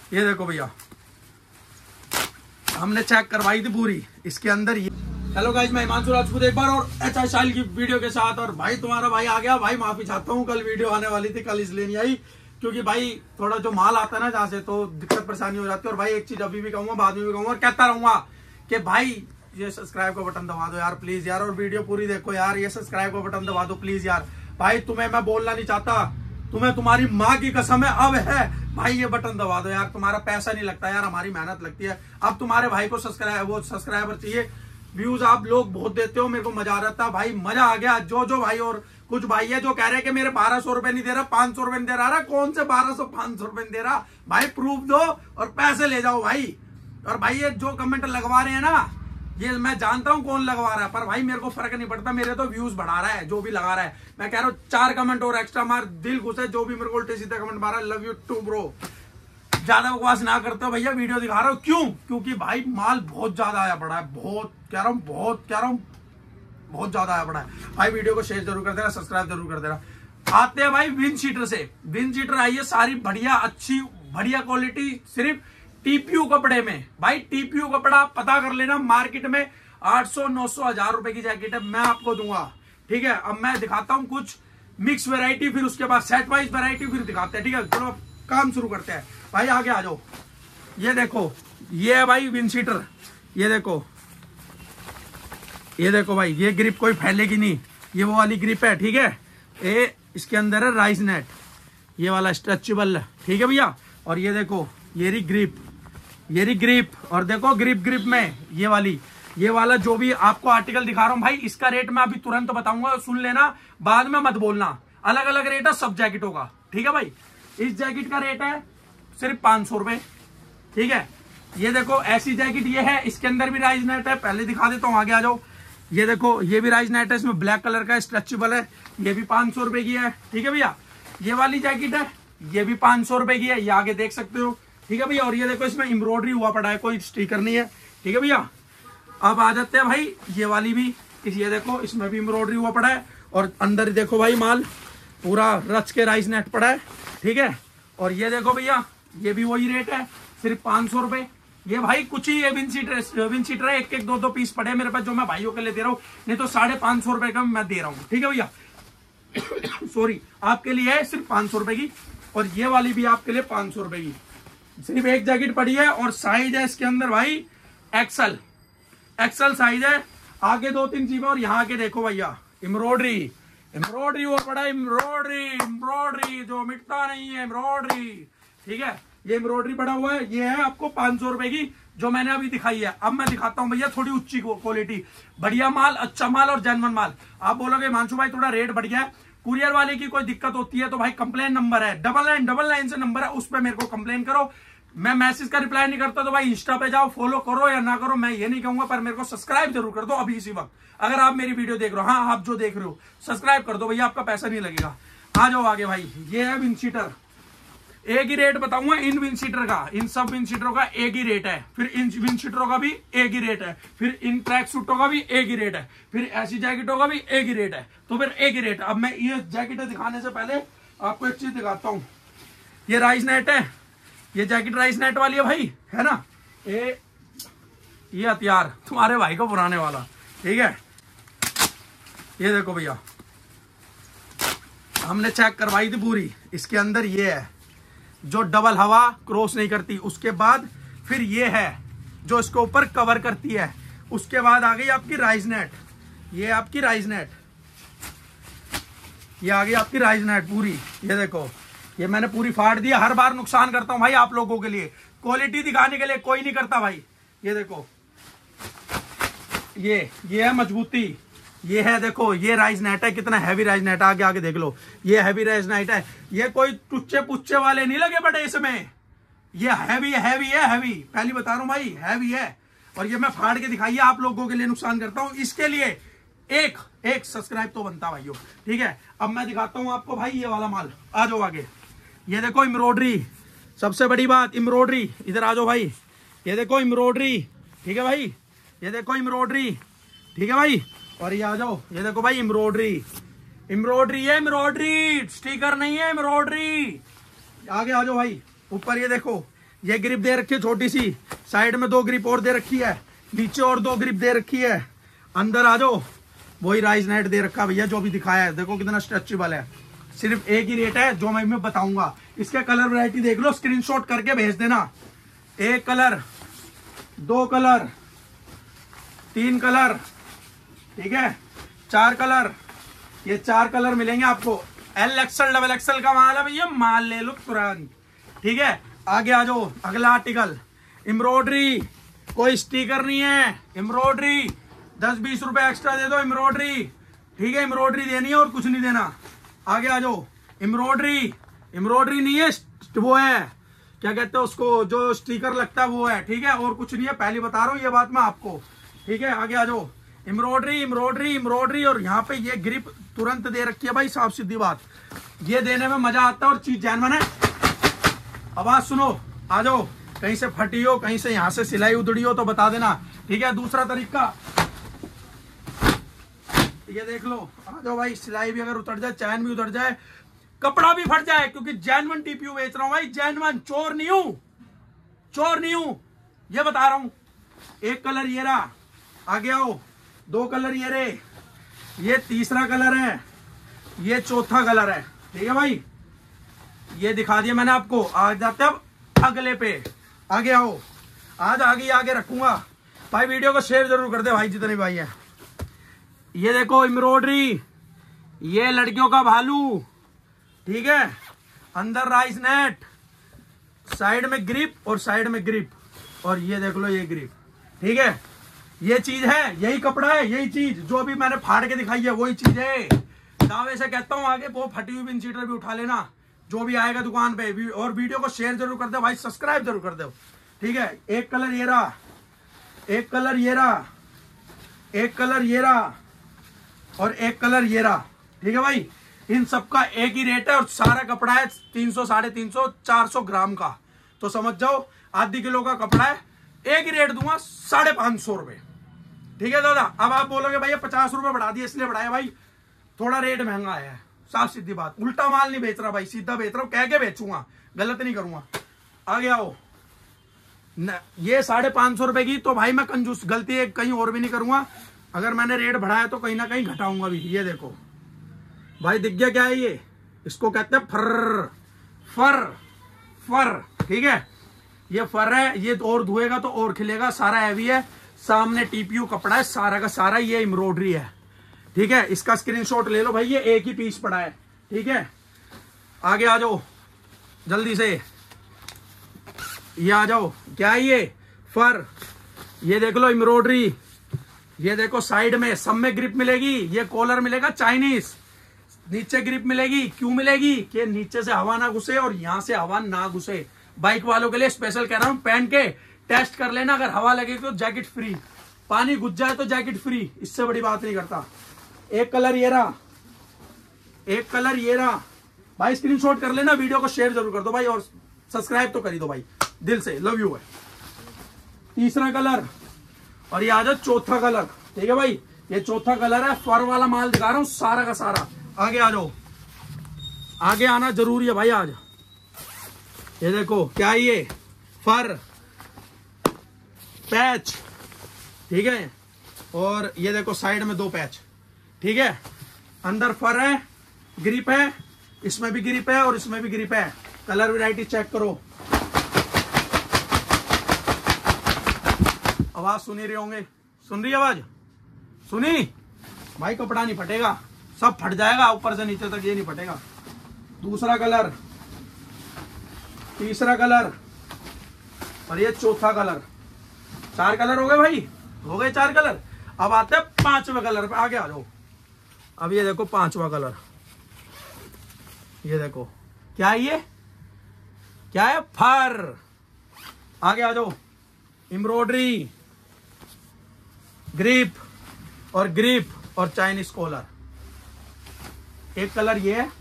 ये देखो भैया, हमने चेक करवाई थी पूरी। इसके अंदर ये हेलो गाइस, मैं हिमांशु राजपूत एक बार और एचआई स्टाइल की वीडियो के साथ। और भाई तुम्हारा भाई आ गया। भाई माफी चाहता हूँ, कल वीडियो आने वाली थी, कल इसलिए नहीं आई क्योंकि भाई थोड़ा जो माल आता है ना जहाँ से, तो दिक्कत परेशानी हो जाती है। और भाई एक चीज अभी भी कहूंगा, बाद में भी कहूंगा और कहता रहूंगा कि भाई ये सब्सक्राइब का बटन दबा दो यार प्लीज यार, और वीडियो पूरी देखो यार, ये सब्सक्राइब का बटन दबा दो प्लीज यार। भाई तुम्हें मैं बोलना नहीं चाहता, तुम्हें तुम्हारी माँ की कसम है, अब है भाई ये बटन दबा दो यार। तुम्हारा पैसा नहीं लगता यार, हमारी मेहनत लगती है। अब तुम्हारे भाई को सब्सक्राइबर चाहिए, व्यूज आप लोग बहुत देते हो, मेरे को मजा आ रहा था भाई, मजा आ गया। जो भाई, और कुछ भाई है जो कह रहे हैं कि मेरे 1200 रुपए नहीं दे रहा, 500 रुपए नहीं दे रहा। कौन से 1200 500 रुपए नहीं दे रहा भाई, प्रूफ दो और पैसे ले जाओ भाई। और भाई ये जो कमेंट लगवा रहे हैं ना, ये मैं जानता हूं कौन लगवा रहा है, पर भाई मेरे को फर्क नहीं पड़ता, मेरे तो व्यूज बढ़ा रहा है जो भी लगा रहा है। मैं कह रहा हूँ 4 कमेंट और एक्स्ट्रा मार, दिल खुश है जो भी मेरे को उल्टे सीधे कमेंट मारा। Love you too bro. ज्यादा बकवास ना करते हो भैया, वीडियो दिखा रहा हूँ क्यों, क्योंकि भाई माल बहुत ज्यादा आया पड़ा है, बहुत कह रहा हूँ, बहुत ज्यादा आया पड़ा है भाई। वीडियो को शेयर जरूर कर देना, सब्सक्राइब जरूर कर देना। आते हैं भाई विंड शीटर से। विंड शीटर आई है सारी बढ़िया, अच्छी बढ़िया क्वालिटी, सिर्फ टीपीयू कपड़े में। भाई टीपीयू कपड़ा पता कर लेना, मार्केट में 800 900 1000 रुपए की जैकेट है, मैं आपको दूंगा। ठीक है, अब मैं दिखाता हूं कुछ मिक्स वैरायटी, फिर उसके बाद सेट वाइज वैरायटी फिर दिखाते हैं। ठीक है, चलो काम शुरू करते हैं भाई, आगे आ जाओ। ये देखो, ये है भाई विंड शीटर। ये देखो भाई, ये ग्रिप कोई फैलेगी नहीं, ये वो वाली ग्रिप है। ठीक है, ये इसके अंदर है राइस नेट, ये वाला स्ट्रेचेबल। ठीक है भैया, और ये देखो ये रही ग्रिप, और देखो ग्रिप में ये वाला जो भी आपको आर्टिकल दिखा रहा हूं भाई, इसका रेट मैं अभी तुरंत बताऊंगा, सुन लेना, बाद में मत बोलना। अलग अलग रेट है सब जैकेटों का। ठीक है भाई, इस जैकेट का रेट है सिर्फ 500 रुपए। ठीक है, ये देखो ऐसी जैकेट ये है, इसके अंदर भी राइस नेट है, पहले दिखा देता हूँ, आगे आ जाओ। ये देखो ये भी राइस नेट है, इसमें ब्लैक कलर का स्ट्रेचेबल है, ये भी 500 रुपए की है। ठीक है भैया, ये वाली जैकेट है, ये भी 500 रुपए की है, ये आगे देख सकते हो। ठीक है भैया, और ये देखो इसमें एम्ब्रॉयडरी हुआ पड़ा है, कोई स्टिकर नहीं है। ठीक है भैया, अब आ जाते हैं भाई ये वाली भी, ये देखो इसमें भी एम्ब्रॉयडरी हुआ पड़ा है, और अंदर देखो भाई माल पूरा रच के राइस नेट पड़ा है। ठीक है, और ये देखो भैया, ये भी वही रेट है, सिर्फ 500 रुपए। ये भाई कुछ ही विंड शीटर है, एक 2 पीस पड़े मेरे पास, जो मैं भाइयों के लिए दे रहा हूँ, नहीं तो 550 रुपए का मैं दे रहा हूँ। ठीक है भैया सॉरी, आपके लिए है सिर्फ 500 रुपए की, और ये वाली भी आपके लिए 500 रुपए की। सिर्फ एक जैकेट पड़ी है, और साइज है इसके अंदर भाई एक्सल साइज है। आगे 2-3 चीजें, और यहाँ के देखो भैया एम्ब्रॉयडरी वो पड़ा है, एम्ब्रॉयडरी जो मिटता नहीं है, एम्ब्रॉयडरी। ठीक है, ये एम्ब्रॉयडरी पड़ा हुआ है, ये है आपको 500 रुपए की, जो मैंने अभी दिखाई है। अब मैं दिखाता हूँ भैया थोड़ी उच्ची क्वालिटी, बढ़िया माल, अच्छा माल और जेन्युइन माल। आप बोलोगे हिमांशु भाई थोड़ा रेट बढ़ गया है, कुरियर वाले की कोई दिक्कत होती है तो भाई कंप्लेन नंबर है 9999 से नंबर है, उस पर मेरे को कंप्लेन करो। मैं मैसेज का रिप्लाई नहीं करता तो भाई इंस्टा पे जाओ, फॉलो करो या ना करो मैं ये नहीं कहूंगा, पर मेरे को सब्सक्राइब जरूर कर दो अभी इसी वक्त, अगर आप मेरी वीडियो देख रहे हो। हाँ, आप जो देख रहे हो सब्सक्राइब कर दो भैया, आपका पैसा नहीं लगेगा। आ जाओ आगे भाई, ये है विंड शीटर। एक ही रेट बताऊंगा इन विंड शीटर का, इन सब विंड शीटरों का एक ही रेट है, फिर इन विंड शीटरों का भी एक ही रेट है, फिर इन ट्रैक सूटों का भी एक ही रेट है, फिर ऐसी जैकेटों का भी एक ही रेट है, तो फिर एक ही रेट है। अब मैं ये जैकेटें दिखाने से पहले आपको एक चीज दिखाता हूँ। ये राइस नेट है, ये जैकेट राइस नेट वाली है भाई, है ना। ये हथियार तुम्हारे भाई को पुराने वाला। ठीक है, ये देखो भैया, हमने चेक करवाई थी पूरी। इसके अंदर ये है जो डबल हवा क्रॉस नहीं करती, उसके बाद फिर ये है जो इसके ऊपर कवर करती है, उसके बाद आ गई आपकी राइस नेट। ये आपकी राइस नेट, ये आ गई आपकी राइस नेट पूरी। ये देखो, ये मैंने पूरी फाड़ दिया। हर बार नुकसान करता हूं भाई आप लोगों के लिए, क्वालिटी दिखाने के लिए कोई नहीं करता भाई। ये देखो, ये है मजबूती, ये है देखो, ये राइस नेट है, कितना हैवी राइस नेट है, आगे देख लो, ये हैवी राइस नेट है। ये कोई टुच्चे पुच्चे वाले नहीं लगे बड़े इसमें, ये हैवी है, पहली बता रहा हूं भाई, हैवी है। और ये मैं फाड़ के दिखाई है, आप लोगों के लिए नुकसान करता हूं, इसके लिए एक सब्सक्राइब तो बनता भाइयों। ठीक है, अब मैं दिखाता हूं आपको भाई ये वाला माल। आ जाओ आगे, ये देखो एम्ब्रॉयडरी, सबसे बड़ी बात एम्ब्रॉयडरी। इधर आ जाओ भाई, ये देखो एम्ब्रॉयडरी। ठीक है भाई, ये देखो एम्ब्रॉयडरी। ठीक है भाई, और ये आ जाओ, ये देखो भाई एम्ब्रॉयडरी है, एम्ब्रॉयडरी स्टिकर नहीं है, एम्ब्रॉयडरी। आगे आ जाओ भाई, ऊपर ये देखो, ये ग्रिप दे रखी है छोटी सी, साइड में 2 ग्रिप और दे रखी है, नीचे और 2 ग्रिप दे रखी है। अंदर आ जाओ, वही राइस नेट दे रखा भैया जो भी दिखाया है। देखो कितना स्ट्रेचेबल है। सिर्फ एक ही रेट है जो मैं बताऊंगा। इसके कलर वैरायटी देख लो, स्क्रीनशॉट करके भेज देना। 1 कलर, 2 कलर, 3 कलर, ठीक है, 4 कलर। ये 4 कलर मिलेंगे आपको। XL, XXL का माल है भैया, माल ले लो तुरंत, ठीक है। आगे आ जाओ, अगला आर्टिकल एम्ब्रॉयडरी, कोई स्टिकर नहीं है, एम्ब्रॉयडरी 10-20 रुपए एक्स्ट्रा दे दो एम्ब्रॉयडरी, ठीक है। एम्ब्रॉयडरी देनी है और कुछ नहीं देना। आगे आ जाओ, एम्ब्रॉयडरी नहीं है, वो है क्या कहते हैं उसको, जो स्टिकर लगता है वो है, ठीक है, और कुछ नहीं है। पहले बता रहा हूँ ये बात मैं आपको, ठीक है। आगे आ जाओ, एम्ब्रॉयडरी और यहाँ पे ये ग्रिप तुरंत दे रखी है भाई, साफ सीधी बात। ये देने में मजा आता है और चीज जेन्युइन है। आवाज सुनो, आ जाओ। कहीं से फटी हो, कहीं से यहाँ से सिलाई उधड़ी हो तो बता देना, ठीक है। दूसरा तरीका ये देख लो, आ जाओ भाई। सिलाई भी अगर उतर जाए, चैन भी उतर जाए, कपड़ा भी फट जाए, क्योंकि जेन्युइन टीपीयू बेच रहा हूं भाई, जेन्युइन, चोर नहीं हूं, ये बता रहा हूं। 1 कलर ये रहा, आगे आओ। 2 कलर ये रे, ये तीसरा कलर है, ये चौथा कलर है, ठीक है भाई। ये दिखा दिया मैंने आपको। आ जाते अब अगले पे, आगे आओ। आज आगे रखूंगा भाई। वीडियो को शेयर जरूर कर दे भाई, जितने भाई है। ये देखो एम्ब्रॉयडरी, ये लड़कियों का भालू, ठीक है। अंदर राइस नेट, साइड में ग्रिप और साइड में ग्रिप, और ये देख लो ये ग्रिप, ठीक है। ये चीज है, यही कपड़ा है, यही चीज जो भी मैंने फाड़ के दिखाई है वही चीज है। दावे से कहता हूं, आगे वो फटी हुई पिन सीटर भी उठा लेना जो भी आएगा दुकान पे। और वीडियो को शेयर जरूर कर दो भाई, सब्सक्राइब जरूर कर दो, ठीक है। 1 कलर ये रहा, 1 कलर ये रहा, 1 कलर ये रहा और 1 कलर ये रहा, ठीक है भाई। इन सबका एक ही रेट है और सारा कपड़ा है 300, 350, 400 ग्राम का। तो समझ जाओ, आधी किलो का कपड़ा है, एक ही रेट दूंगा 550 रुपए, ठीक है दादा। अब आप बोलोगे भैया 50 रुपए बढ़ा दिए, इसलिए बढ़ाया भाई, थोड़ा रेट महंगा है, साफ सीधी बात। उल्टा माल नहीं बेच रहा भाई, सीधा बेच रहा हूं, कह के बेचूंगा, गलत नहीं करूंगा। आगे आओ न, ये 550 रुपए की तो भाई मैं कंजूस, गलती है कहीं और भी नहीं करूंगा। अगर मैंने रेट बढ़ाया तो कहीं ना कहीं घटाऊंगा भी। ये देखो भाई, दिख गया क्या है ये, इसको कहते हैं फर, ठीक है। ये फर है, ये और धोएगा तो और खिलेगा, सारा हैवी है। सामने टीपीयू कपड़ा है सारा का सारा, ये एम्ब्रॉयडरी है, ठीक है। इसका स्क्रीनशॉट ले लो भाई, ये एक ही पीस पड़ा है, ठीक है। आगे आ जाओ जल्दी से, ये आ जाओ। क्या है ये, फर। ये देख लो एम्ब्रॉयडरी, ये देखो साइड में सब में ग्रिप मिलेगी। ये कॉलर मिलेगा चाइनीज, नीचे ग्रिप मिलेगी। क्यों मिलेगी, कि नीचे से हवा ना घुसे और यहां से हवा ना घुसे। बाइक वालों के लिए स्पेशल कह रहा हूं, पहन के टेस्ट कर लेना, अगर हवा लगेगी तो जैकेट फ्री, पानी घुस जाए तो जैकेट फ्री, इससे बड़ी बात नहीं करता। 1 कलर ये रहा, 1 कलर ये रहा भाई। स्क्रीनशॉट कर लेना, वीडियो को शेयर जरूर कर दो भाई, और सब्सक्राइब तो कर ही दो भाई, दिल से लव यू है। तीसरा कलर, और ये आ जाओ चौथा कलर, ठीक है भाई। ये चौथा कलर है, फर वाला माल दिखा रहा हूं सारा का सारा। आगे आ जाओ, आगे आना जरूरी है भाई आज। ये देखो क्या है ये, फर पैच, ठीक है। और ये देखो साइड में 2 पैच, ठीक है। अंदर फर है, ग्रिप है, इसमें भी ग्रिप है और इसमें भी ग्रिप है। कलर वैरायटी चेक करो। आवाज सुनी रहे होंगे, सुन रही आवाज, सुनी भाई। कपड़ा नहीं फटेगा, सब फट जाएगा ऊपर से नीचे तक, ये नहीं फटेगा। दूसरा कलर, तीसरा कलर और ये चौथा कलर। 4 कलर हो गए भाई, हो गए 4 कलर। अब आते हैं 5वें कलर पे, आगे आ जाओ। अब ये देखो 5वां कलर, ये देखो क्या है ये, क्या है, फर। आगे आ जाओ, एम्ब्रॉयडरी, ग्रिप और चाइनीज कॉलर। 1 कलर ये है,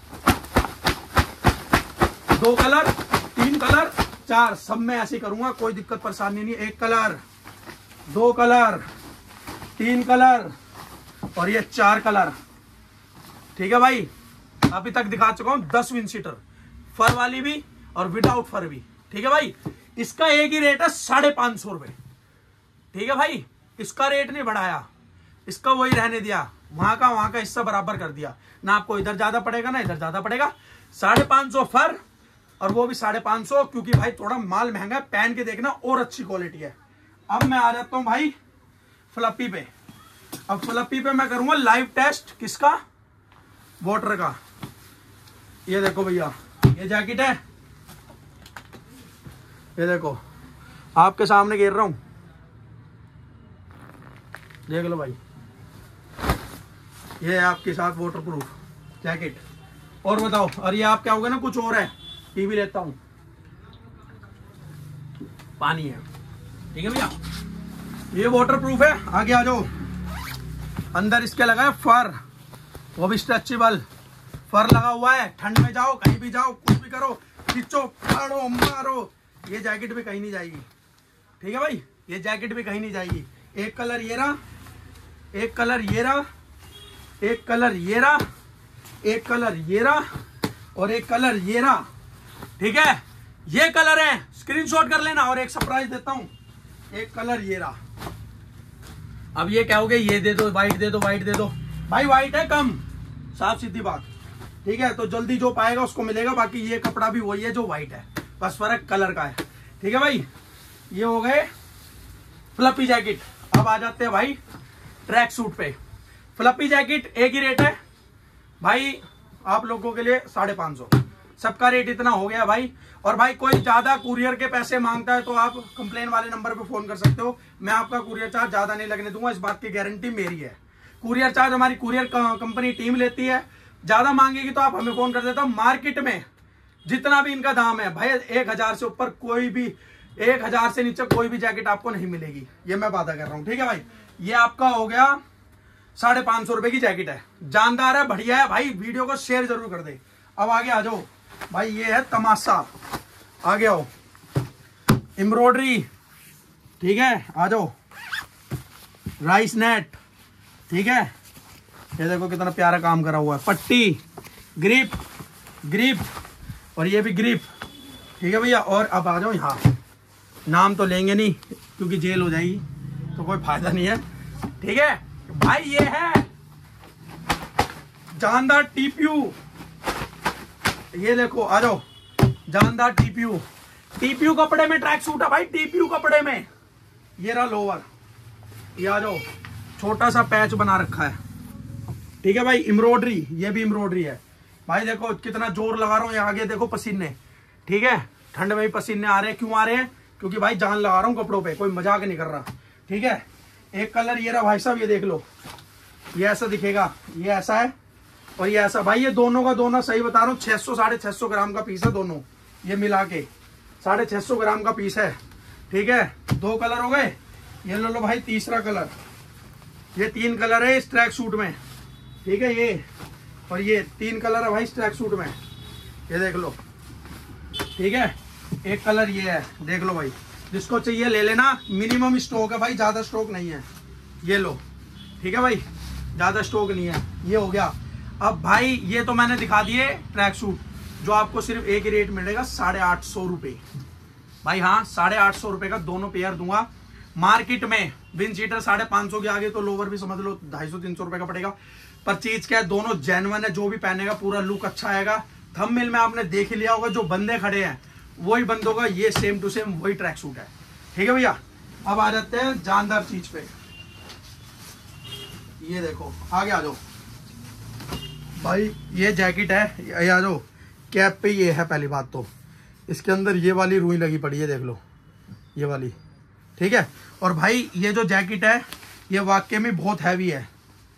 2 कलर, 3 कलर, 4, सब में ऐसे करूंगा, कोई दिक्कत परेशानी नहीं। 1 कलर, 2 कलर, 3 कलर और ये 4 कलर, ठीक है भाई। अभी तक दिखा चुका हूं 10 विंड सीटर, फर वाली भी और विदाउट फर भी, ठीक है भाई। इसका एक ही रेट है 550 रुपए। ठीक है भाई, इसका रेट नहीं बढ़ाया, इसका वही रहने दिया, वहां का हिस्सा बराबर कर दिया ना। आपको इधर ज्यादा पड़ेगा ना इधर ज्यादा पड़ेगा। 550 फर, और वो भी 550, क्योंकि भाई थोड़ा माल महंगा है, पहन के देखना और अच्छी क्वालिटी है। अब मैं आ जाता हूं भाई फ्लपी पे। अब फ्लपी पे मैं करूंगा लाइव टेस्ट किसका, वाटर का। ये देखो भैया, ये जैकेट है, ये देखो आपके सामने गिर रहा हूं, देख लो भाई, ये है आपके साथ वाटर प्रूफ जैकेट। और बताओ, और ये आप क्या होगा ना, कुछ और है, पी भी लेता हूं, पानी है। ठीक है भैया, ये वाटर प्रूफ है। आगे आ जाओ, अंदर इसके लगा है फर, वो भी स्ट्रेचेबल फर लगा हुआ है। ठंड में जाओ, कहीं भी जाओ, कुछ भी करो, खींचो, फाड़ो, मारो, ये जैकेट भी कहीं नहीं जाएगी। ठीक है भाई, ये जैकेट भी कहीं नहीं जाएगी। एक कलर ये रहा, एक कलर ये रहा, एक कलर ये रहा, एक कलर ये रहा, और एक कलर ये रहा। ठीक है, ये कलर है, स्क्रीनशॉट कर लेना। और एक सरप्राइज देता हूं, एक कलर ये रहा। अब ये कहोगे ये दे दो, व्हाइट दे दो, व्हाइट दे दो, भाई व्हाइट है कम, साफ सीधी बात। ठीक है, तो जल्दी जो पाएगा उसको मिलेगा, बाकी ये कपड़ा भी वही है जो व्हाइट है, बस फर्क कलर का है। ठीक है भाई, ये हो गए फ्लपी जैकेट। अब आ जाते हैं भाई ट्रैक सूट पे। फ्लपी जैकेट एक ही रेट है भाई, आप लोगों के लिए 550, सबका रेट इतना हो गया भाई। और भाई कोई ज्यादा कुरियर के पैसे मांगता है तो आप कंप्लेन वाले नंबर पे फोन कर सकते हो, मैं आपका कुरियर चार्ज ज्यादा नहीं लगने दूंगा, इस बात की गारंटी मेरी है। कुरियर चार्ज हमारी कुरियर कंपनी टीम लेती है, ज्यादा मांगेगी तो आप हमें फोन कर देता। मार्केट में जितना भी इनका दाम है भाई, 1000 से ऊपर कोई भी, 1000 से नीचे कोई भी जैकेट आपको नहीं मिलेगी, ये मैं वादा कर रहा हूँ। ठीक है भाई, ये आपका हो गया 550 रुपए की जैकेट है, जानदार है, बढ़िया है भाई, वीडियो को शेयर जरूर कर दे। अब आगे आ जाओ भाई, ये है तमाशा, आगे आओ, एम्ब्रॉयडरी। ठीक है, आ जाओ, राइस नेट। ठीक है, ये देखो कितना प्यारा काम करा हुआ है, पट्टी, ग्रिप, ग्रिप, और ये भी ग्रिप। ठीक है भैया, और अब आ जाओ यहाँ, नाम तो लेंगे नहीं क्योंकि जेल हो जाएगी, तो कोई फायदा नहीं है। ठीक है भाई, ये है जानदार टीपीयू, ये देखो, आ जाओ, जानदार टीपीयू। टीपीयू कपड़े में ट्रैक सूट है भाई, टीपीयू कपड़े में। ये रहा लोअर, ये आ जाओ, छोटा सा पैच बना रखा है। ठीक है भाई, एम्ब्रॉयडरी, ये भी एम्ब्रॉयडरी है भाई, देखो कितना जोर लगा रहा हूँ, ये आगे देखो पसीने। ठीक है, ठंड में भी पसीने आ रहे हैं, क्यों आ रहे हैं, क्योंकि भाई जान लगा रहा हूँ कपड़ों पे, कोई मजाक नहीं कर रहा। ठीक है, एक कलर ये रहा भाई साहब, ये देख लो, ये ऐसा दिखेगा, ये ऐसा है, और ये ऐसा। भाई ये दोनों का दोनों, सही बता रहा हूँ, 600 650 ग्राम का पीस है दोनों, ये मिला के 650 ग्राम का पीस है। ठीक है, 2 कलर हो गए, ये ले लो भाई तीसरा कलर, ये 3 कलर है इस ट्रैक सूट में। ठीक है, ये और ये 3 कलर है भाई इस ट्रैक सूट में, ये देख लो। ठीक है, एक कलर ये है, देख लो भाई, जिसको चाहिए ले लेना, मिनिमम स्टॉक है भाई, ज्यादा स्टॉक नहीं है, ये लो। ठीक है भाई, ज्यादा स्टॉक नहीं है, ये हो गया। अब भाई ये तो मैंने दिखा दिए ट्रैक सूट, जो आपको सिर्फ एक ही रेट मिलेगा 850 रुपए भाई। हाँ, 850 रुपए का दोनों पेयर दूंगा। मार्केट में विन चीटर 550 के आगे तो लोवर भी समझ लो 250-300 रुपए का पड़ेगा, पर चीज क्या है, दोनों जेन्युइन है, जो भी पहनेगा पूरा लुक अच्छा आएगा। थंबनेल में आपने देख लिया होगा, जो बंदे खड़े हैं वही बंदों का ये सेम टू सेम वही ट्रैक सूट है। ठीक है भैया, अब आ जाते हैं जानदार चीज पे। ये देखो, आगे आ जाओ भाई, ये जैकेट है, ये आ जाओ, कैप पे ये है। पहली बात तो इसके अंदर ये वाली रुई लगी पड़ी है, देख लो, ये वाली। ठीक है, और भाई ये जो जैकेट है ये वाकई में बहुत हैवी है,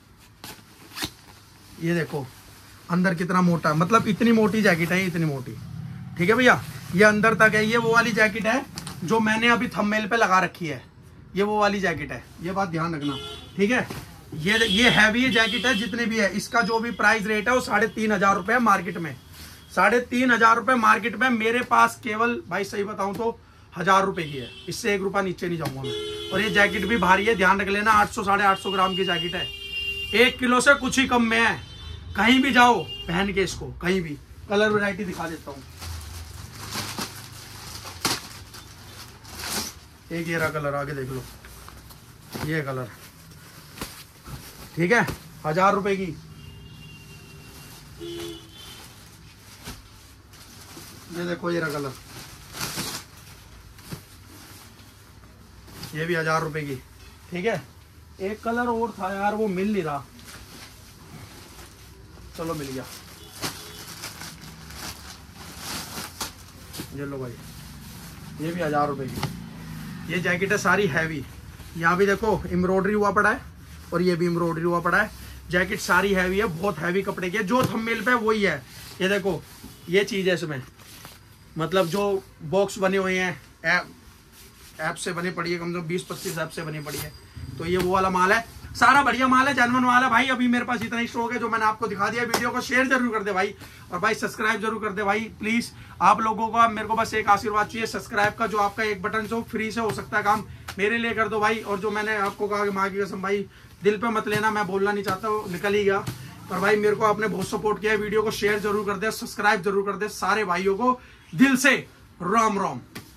ये देखो अंदर कितना मोटा, मतलब इतनी मोटी जैकेट है, इतनी मोटी। ठीक है भैया, ये अंदर तक है, ये वो वाली जैकेट है जो मैंने अभी थंबनेल पे लगा रखी है, ये वो वाली जैकेट है, ये बात ध्यान रखना। ठीक है, ये हैवी जैकेट है, जितने भी है, इसका जो भी प्राइस रेट है वो 3500 रुपए है मार्केट में, 3500 रुपए मार्केट में। मेरे पास केवल भाई सही बताऊं तो 1000 रुपए की है, इससे 1 रुपया नीचे नहीं जाऊंगा मैं। और ये जैकेट भी भारी है, ध्यान रख लेना, 800-850 ग्राम की जैकेट है, 1 किलो से कुछ ही कम में है। कहीं भी जाओ पहन के इसको, कहीं भी। कलर वैरायटी दिखा देता हूँ, एक ये रहा कलर, आगे देख लो, ये कलर, ठीक है, 1000 रुपए की। ये देखो ये रहा कलर, ये भी 1000 रुपए की, ठीक है। एक कलर और था यार, वो मिल नहीं रहा, चलो मिल गया। ये लो भाई, ये भी 1000 रुपए की। ये जैकेट है सारी हैवी, यहाँ भी देखो एम्ब्रॉयडरी हुआ पड़ा है और ये भी एम्ब्रॉयडरी हुआ पड़ा है। जैकेट सारी हैवी है, बहुत हैवी कपड़े की है, जो थंबनेल पे वही है। ये देखो ये चीज है इसमें, मतलब जो बॉक्स बने हुए हैं ऐप से बनी पड़ी है, कम से कम 20-25 ऐप से बनी पड़ी है। तो ये वो वाला माल है, सारा बढ़िया माल है, जेन्युइन माल है भाई। अभी मेरे पास इतना ही स्टॉक है जो मैंने आपको दिखा दिया। वीडियो को शेयर जरूर कर दे भाई, और भाई सब्सक्राइब जरूर कर दे भाई प्लीज। आप लोगों का मेरे को बस एक आशीर्वाद चाहिए, सब्सक्राइब का, जो आपका एक बटन जो फ्री से हो सकता है काम, मेरे लिए कर दो भाई। और जो मैंने आपको कहा कि माँ की कसम भाई, दिल पे मत लेना, मैं बोलना नहीं चाहता हूँ, निकल ही गया। पर भाई मेरे को आपने बहुत सपोर्ट किया है, वीडियो को शेयर जरूर कर दे, सब्सक्राइब जरूर कर दे। सारे भाइयों को दिल से राम राम।